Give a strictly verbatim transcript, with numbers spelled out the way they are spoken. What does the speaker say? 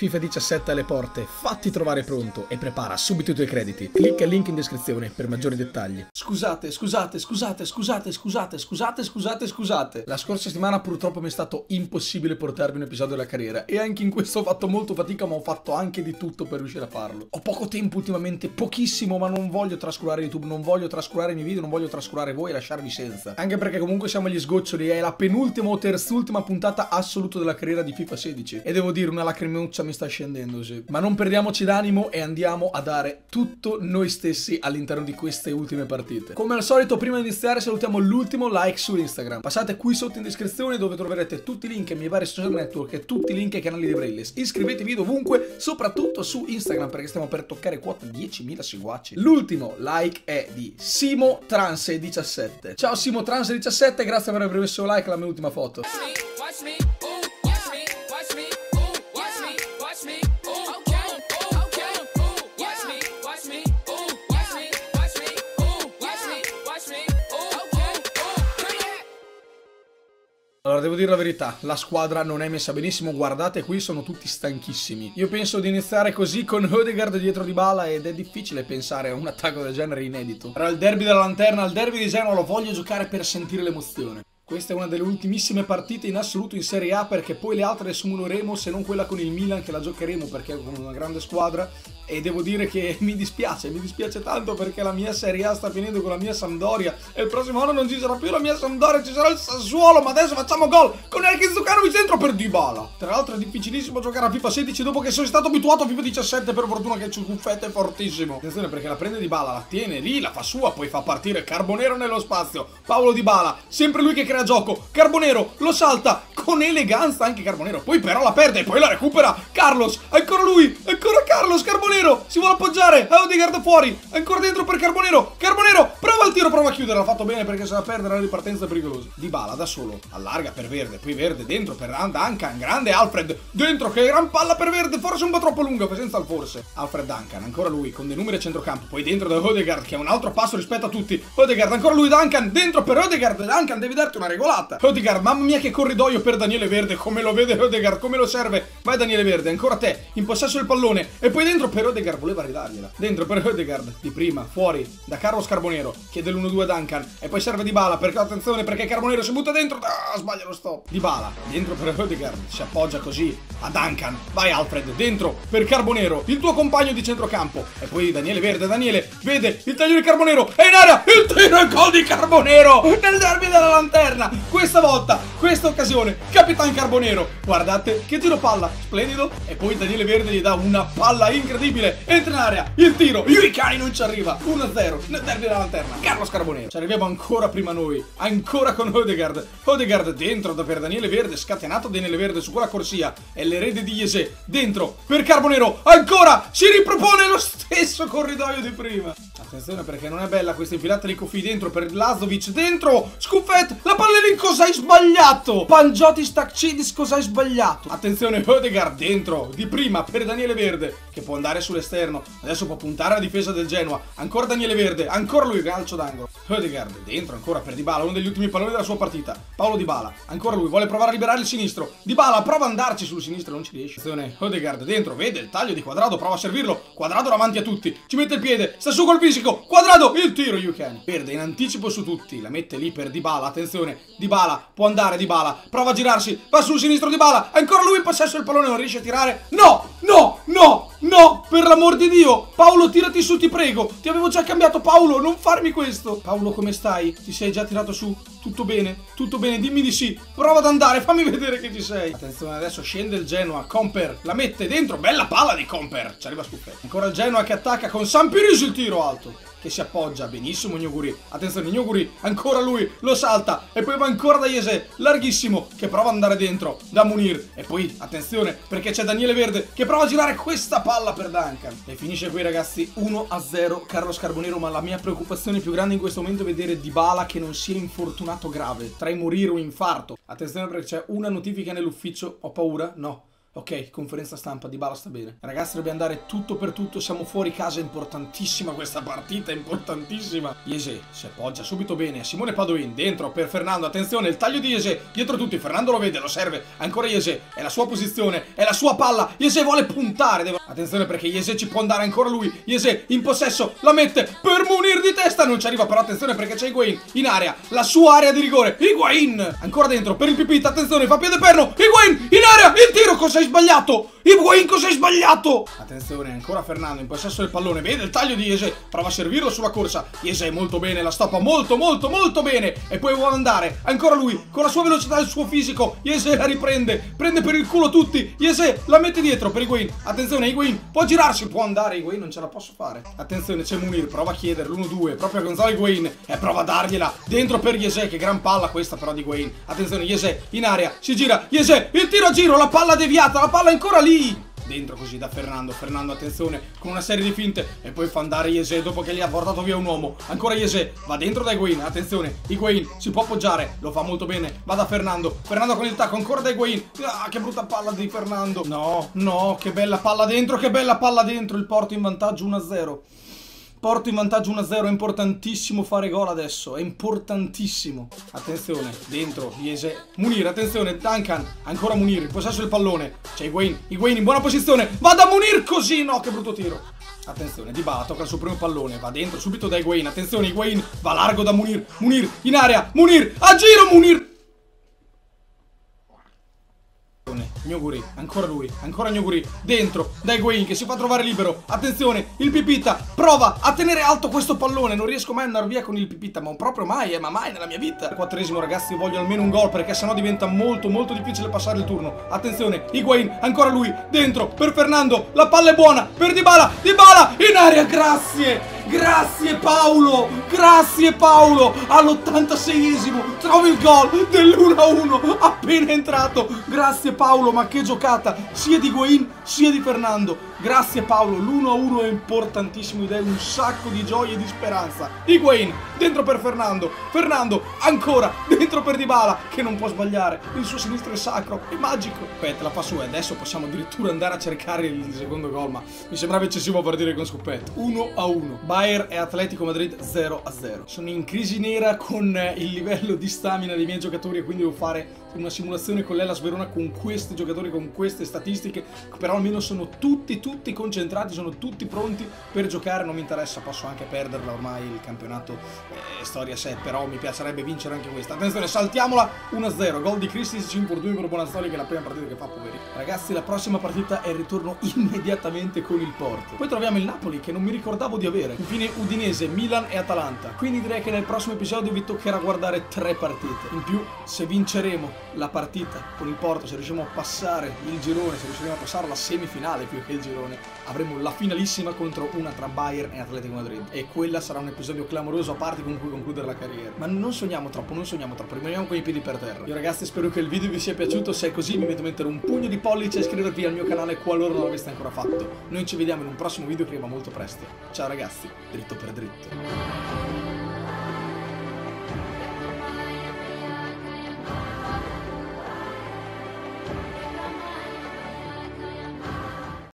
FIFA diciassette alle porte, fatti trovare pronto e prepara subito i tuoi crediti. Clicca il link in descrizione per maggiori dettagli. Scusate, scusate, scusate, scusate, scusate, scusate, scusate, scusate. La scorsa settimana purtroppo mi è stato impossibile portarvi un episodio della carriera e anche in questo ho fatto molto fatica, ma ho fatto anche di tutto per riuscire a farlo. Ho poco tempo ultimamente, pochissimo, ma non voglio trascurare YouTube, non voglio trascurare i miei video, non voglio trascurare voi e lasciarvi senza. Anche perché comunque siamo agli sgoccioli, è la penultima o terzultima puntata assoluta della carriera di FIFA sedici. E devo dire, una lacrimuccia mi sta scendendo, sì. Ma non perdiamoci d'animo e andiamo a dare tutto noi stessi all'interno di queste ultime partite. Come al solito, prima di iniziare salutiamo l'ultimo like su Instagram. Passate qui sotto in descrizione dove troverete tutti i link ai miei vari social network e tutti i link ai canali di Brailles. Iscrivetevi dovunque, soprattutto su Instagram, perché stiamo per toccare quota diecimila seguaci. L'ultimo like è di Simo Transe diciassette. Ciao Simo Transe diciassette, grazie per aver messo like alla mia ultima foto. Allora, devo dire la verità, la squadra non è messa benissimo, guardate qui, sono tutti stanchissimi. Io penso di iniziare così con Odegaard dietro Dybala ed è difficile pensare a un attacco del genere inedito. Però il derby della lanterna, il derby di Genoa lo voglio giocare per sentire l'emozione. Questa è una delle ultimissime partite in assoluto in Serie A, perché poi le altre le simuleremo, se non quella con il Milan che la giocheremo perché è una grande squadra. E devo dire che mi dispiace, mi dispiace tanto perché la mia Serie A sta finendo con la mia Sampdoria e il prossimo anno non ci sarà più la mia Sampdoria, ci sarà il Sassuolo, ma adesso facciamo gol con Erkin Džukanović dentro per Dybala. Tra l'altro è difficilissimo giocare a FIFA sedici dopo che sono stato abituato a FIFA diciassette, per fortuna che il Cuffetto è fortissimo. Attenzione perché la prende Dybala, la tiene lì, la fa sua, poi fa partire Carbonero nello spazio. Paulo Dybala, sempre lui che crea gioco, Carbonero lo salta con eleganza anche Carbonero, poi però la perde e poi la recupera Carlos, ancora lui, ancora Carlos, Carbonero si vuole appoggiare, Odegaard fuori, ancora dentro per Carbonero, Carbonero prova il tiro, prova a chiudere, l'ha fatto bene perché se la perde la ripartenza è pericolosa. Dybala da solo, allarga per Verde, poi Verde dentro per Duncan, grande Alfred, dentro che gran palla per Verde, forse un po' troppo lunga, senza il forse. Alfred Duncan, ancora lui con dei numeri a centrocampo, poi dentro da Odegaard che è un altro passo rispetto a tutti, Odegaard, ancora lui Duncan, dentro per Odegaard, Duncan devi darti una regolata. Odegaard, mamma mia che corridoio per Daniele Verde, come lo vede Odegaard, come lo serve, vai Daniele Verde, ancora te, in possesso del pallone, e poi dentro per Odegaard, voleva ridargliela, dentro per Odegaard, di prima, fuori, da Carlos Carbonero, chiede l'uno due a Duncan, e poi serve Dybala, perché attenzione perché Carbonero si butta dentro, ah, sbaglia lo stop, Dybala, dentro per Odegaard, si appoggia così a Duncan, vai Alfred, dentro per Carbonero, il tuo compagno di centrocampo, e poi Daniele Verde, Daniele, vede il taglio di Carbonero, è in area, il tiro e gol di Carbonero, nel derby della lanterna, questa volta, questa occasione, Capitan Carbonero, guardate che tiro palla, splendido, e poi Daniele Verde gli dà una palla incredibile, entra in area, il tiro, Yuricani non ci arriva, uno a zero nel derby della lanterna, Carlos Carbonero, ci arriviamo ancora prima noi, ancora con Odegaard, Odegaard dentro per Daniele Verde, scatenato Daniele Verde su quella corsia, e l'erede di Jesse, dentro per Carbonero, ancora, si ripropone lo stesso corridoio di prima. Attenzione perché non è bella questa infilata di Kofi, dentro per Lazovic, dentro, Scuffet, la palla lì, cosa hai sbagliato? Pangioti Stakcidis, cosa hai sbagliato? Attenzione Odegaard, dentro, di prima per Daniele Verde, che può andare sull'esterno, adesso può puntare alla difesa del Genoa, ancora Daniele Verde, ancora lui, calcio d'angolo, Odegaard, dentro ancora per Dybala, uno degli ultimi palloni della sua partita, Paulo Dybala, ancora lui, vuole provare a liberare il sinistro, Dybala prova ad andarci sul sinistro, non ci riesce, attenzione Odegaard, dentro, vede il taglio di Quadrado, prova a servirlo, Quadrado davanti a tutti, ci mette il piede, sta su col fisico, Quadrado, il tiro, Yukani, Verde in anticipo su tutti, la mette lì per Dybala, attenzione, Dybala, può andare Dybala, prova a girarsi, va sul sinistro Dybala, ancora lui in possesso del pallone, non riesce a tirare, no, no, no, no, per l'amor di Dio, Paolo tirati su ti prego, ti avevo già cambiato Paolo, non farmi questo. Paolo come stai? Ti sei già tirato su? Tutto bene? Tutto bene? Dimmi di sì, prova ad andare, fammi vedere che ci sei. Attenzione adesso scende il Genoa, Comper la mette dentro, bella palla di Comper, ci arriva Scuffetto, ancora il Genoa che attacca con Sampirisi, il tiro alto, che si appoggia benissimo Gnuguri, attenzione Gnuguri, ancora lui, lo salta, e poi va ancora da Jesse, larghissimo, che prova ad andare dentro, da Munir, e poi attenzione, perché c'è Daniele Verde, che prova a girare questa palla per Duncan, e finisce qui ragazzi, uno a zero, Carlos Carbonero, ma la mia preoccupazione più grande in questo momento è vedere Dybala che non sia infortunato grave, tra i morire o infarto, attenzione perché c'è una notifica nell'ufficio, ho paura? No. Ok, conferenza stampa, Dybala sta bene. Ragazzi, dobbiamo andare tutto per tutto, siamo fuori casa, è importantissima questa partita, è importantissima. Jese si appoggia subito bene, Simone Padoin dentro per Fernando, attenzione, il taglio di Jese, dietro tutti, Fernando lo vede, lo serve, ancora Jese, è la sua posizione, è la sua palla, Jese vuole puntare, deve... attenzione perché Jese ci può andare ancora lui, Jese in possesso, la mette per Munir di testa, non ci arriva però, attenzione perché c'è Higuain in area, la sua area di rigore, Higuain, ancora dentro per il Pipita, attenzione, fa piede perno, Higuain in area, il tiro, cosa hai sbagliato? Higuain, cosa hai sbagliato? Attenzione, ancora Fernando in possesso del pallone, vede il taglio di Jese, prova a servirlo sulla corsa, Jese molto bene, la stoppa molto molto molto bene e poi vuole andare, ancora lui con la sua velocità e il suo fisico, Jese la riprende, prende per il culo tutti, Jese la mette dietro per Higuain, attenzione Higuain, può girarsi, può andare Higuain, non ce la posso fare, attenzione c'è Munir, prova a chiedere l'uno due, proprio a Gonzalo Higuain e prova a dargliela, dentro per Jese, che gran palla questa però di Higuain, attenzione Jese in area, si gira, Jese, il tiro a giro, la palla deviata, la palla è ancora lì, dentro così da Fernando, Fernando attenzione con una serie di finte e poi fa andare Jese dopo che gli ha portato via un uomo, ancora Jese, va dentro da Higuain, attenzione, Higuain si può appoggiare, lo fa molto bene, va da Fernando, Fernando con il tacco, ancora da Higuain, ah che brutta palla di Fernando, no, no, che bella palla dentro, che bella palla dentro, il Porto in vantaggio uno a zero. Porto in vantaggio uno a zero, è importantissimo fare gol adesso, è importantissimo. Attenzione, dentro, Jese, Munir, attenzione, Duncan, ancora Munir, in possesso del pallone. C'è Higuain, Higuain in buona posizione, va da Munir così, no, che brutto tiro. Attenzione, Dybala tocca il suo primo pallone, va dentro subito da Higuain, attenzione, Higuain va largo da Munir, Munir in area, Munir, a giro Munir. Gnoguri, ancora lui, ancora Gnoguri, dentro, da Higuain che si fa trovare libero, attenzione, il Pipita prova a tenere alto questo pallone, non riesco mai ad andare via con il Pipita, ma proprio mai, eh, ma mai nella mia vita. Al quattresimo ragazzi voglio almeno un gol perché sennò diventa molto molto difficile passare il turno, attenzione, Higuain, ancora lui, dentro, per Fernando, la palla è buona, per Dybala, Dybala in area, grazie! Grazie Paolo, grazie Paolo, all'ottantaseiesimo trovi il gol dell'uno a uno appena entrato, grazie Paolo, ma che giocata sia di Higuain sia di Fernando, grazie Paolo, l'uno a uno è importantissimo ed è un sacco di gioia e di speranza. Higuain dentro per Fernando, Fernando ancora dentro per Dybala che non può sbagliare, il suo sinistro è sacro, è magico. Aspetta, la fa su e adesso possiamo addirittura andare a cercare il secondo gol, ma mi sembrava eccessivo partire con scoppetto. uno a uno. Bayern e Atletico Madrid zero a zero. Sono in crisi nera con il livello di stamina dei miei giocatori e quindi devo fare una simulazione con l'Hellas Verona con questi giocatori, con queste statistiche, però almeno sono tutti tutti concentrati, sono tutti pronti per giocare, non mi interessa, posso anche perderla, ormai il campionato è storia a sé, però mi piacerebbe vincere anche questa. Attenzione, saltiamola, uno a zero, gol di Christensen, infortunio per Bonazzoli che è la prima partita che fa, poveri. Ragazzi, la prossima partita è il ritorno immediatamente con il Porto. Poi troviamo il Napoli che non mi ricordavo di avere. Infine Udinese, Milan e Atalanta. Quindi direi che nel prossimo episodio vi toccherà guardare tre partite. In più, se vinceremo la partita con il Porto, se riusciamo a passare il girone, se riusciremo a passare la semifinale più che il girone, avremo la finalissima contro una tra Bayern e Atletico Madrid. E quella sarà un episodio clamoroso a parte con cui concludere la carriera. Ma non sogniamo troppo, non sogniamo troppo, rimaniamo con i piedi per terra. Io ragazzi spero che il video vi sia piaciuto, se è così vi invito a mettere un pugno di pollice e iscrivervi al mio canale qualora non l'aveste ancora fatto. Noi ci vediamo in un prossimo video che arriva molto presto. Ciao ragazzi, dritto per dritto.